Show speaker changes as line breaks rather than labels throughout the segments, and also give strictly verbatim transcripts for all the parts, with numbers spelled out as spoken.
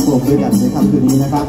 วมด้วยกันในค่ำคืนนี้นะครับ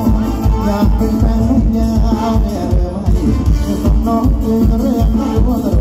เป็นแฟนลูกยาวเนี่ยเรื่องไม่จะต้องน้องเรื่องเรื่องไม่รู้ว่า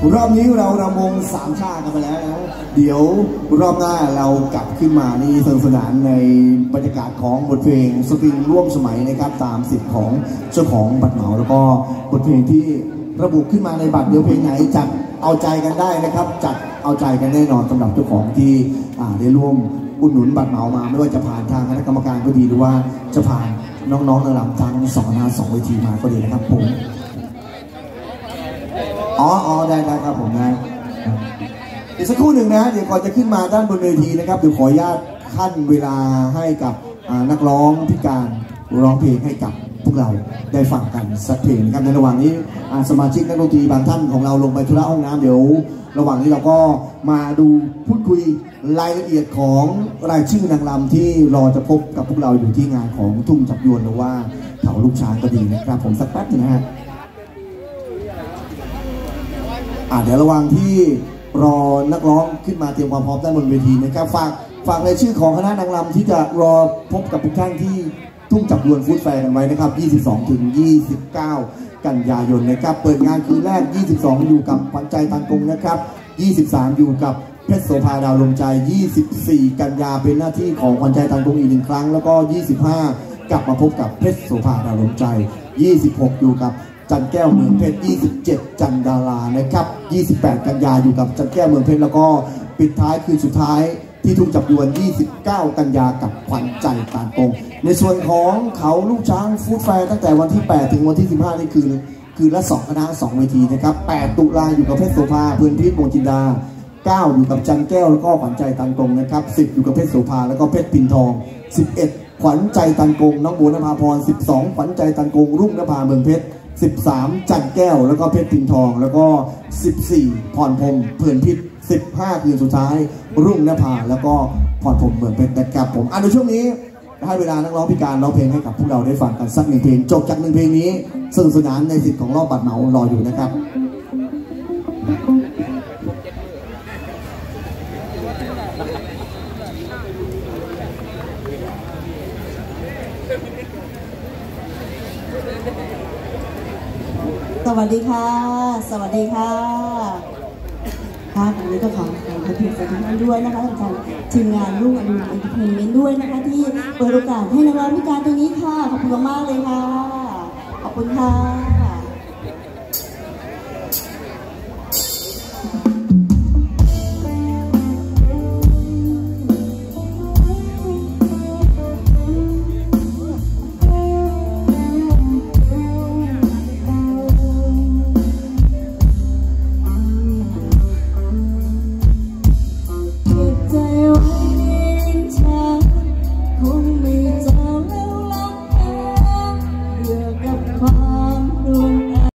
รอบนี้เรารำวงสามชาติกันไปแล้วนะเดี๋ยวรอบหน้าเรากลับขึ้นมานี่สนุกสนานในบรรยากาศของบทเพลงสตริงร่วมสมัยนะครับตามสิทธิ์ของเจ้าของบัตรเหมาแล้วก็บทเพลงที่ระบุขึ้นมาในบัตรเดี๋ยวเพลงไหนจัดเอาใจกันได้นะครับจัดเอาใจกันแน่นอนสำหรับเจ้าของที่ได้ร่วมอุดหนุนบัตรเหมามาไม่ว่าจะผ่านทางคณะกรรมการก็ดีหรือว่าจะผ่านน้องๆในลำทั้งสองคณะสองเวทีมาก็ดีนะครับผมอ๋ออ๋อได้ได้ครับผมนะอีกสักครู่หนึ่งนะเดี๋ยวก่อนจะขึ้นมาด้านบนเวทีนะครับเดี๋ยวขออนุญาตขั้นเวลาให้กับนักร้องพิการร้องเพลงให้กับพวกเราได้ฟังกันสักเพลงครับในระหว่างนี้สมาชิกนักดนตรีบางท่านของเราลงไปธุระห้องน้ำเดี๋ยวระหว่างนี้เราก็มาดูพูดคุยรายละเอียดของรายชื่อนางรำที่รอจะพบกับพวกเราอยู่ที่งานของทุ่งจับยวนหรือว่าเขาลูกช้างก็ดีนะครับผมสักแป๊บนึงนะฮะอ่าเดี๋ยวระหว่างที่รอนักร้องขึ้นมาเตรียมความพร้อมด้านบนเวทีนะครับฝากฝากรายชื่อของคณะนางรำที่จะรอพบกับทุกท่านที่ทุ่งจับยวนฟู้ดแฟร์กันไว้นะครับยี่สิบสองถึงยี่สิบเก้ากันยายนนะครับเปิดงานคืนแรกยี่สิบสองอยู่กับขวัญใจตันกงนะครับยี่สิบสามอยู่กับเพชรโสภาดาวลมใจยี่สิบสี่กันยาเป็นหน้าที่ของขวัญใจตันกงอีกหนึ่งครั้งแล้วก็ยี่สิบห้ากลับมาพบกับเพชรโสภาดาวลมใจยี่สิบหกอยู่กับจันแก้วเมืองเพชรยี่สิบเจ็ดจันดารานะครับยี่สิบแปดกันยาอยู่กับจันแก้วเมืองเพชรแล้วก็ปิดท้ายคืนสุดท้ายที่ทุ่งจับยวนยี่สิบเก้ากันยากับขวัญใจตาตงในส่วนของเขาลูกช้างฟู้ดแฟร์ตั้งแต่วันที่แปดถึงวันที่สิบห้านี่คือคือละสองคณะสองเวทีนะครับแปดตุลาอยู่กับเพชรโสภาเพื่อนพิษวงจินดาเก้าอยู่กับจันแก้วแล้วก็ขวัญใจตันกงนะครับสิบอยู่กับเพชรโสภาแล้วก็เพชรปิ่นทองสิบเอ็ดขวัญใจตันกงน้องโบนภาพรสิบสองขวัญใจตันกงรุ่งนภาเมืองเพชรสิบสามจันแก้วแล้วก็เพชรปิ่นทองแล้วก็สิบสี่พรพรมเพื่อนพิษสิบห้าคืนสุดท้ายรุ่งนภาแล้วก็พรพรมเมืองเพชรนะครับผมอ่ะในช่วงนี้ให้เวลานักร้องพิการร้องเพลงให้กับพวกเราได้ฟังกันสักหนึ่งเพลงจบจากหนึ่งเพลงนี้สนุกสนานในสิทธิ์ของรอบบัตรเหมารออยู่นะครับ
สวัสดีค่ะสวัสดีค่ะค่ะวันนี้ก็ขอขอบคุณทุกท่านด้วยนะคะทางทีมงานรุ่งอรุณเอนเตอร์เทนเมนต์ด้วยนะคะที่เปิดโอกาสให้นักร้องพิการตรงนี้ค่ะขอบคุณมากเลยค่ะขอบคุณค่ะ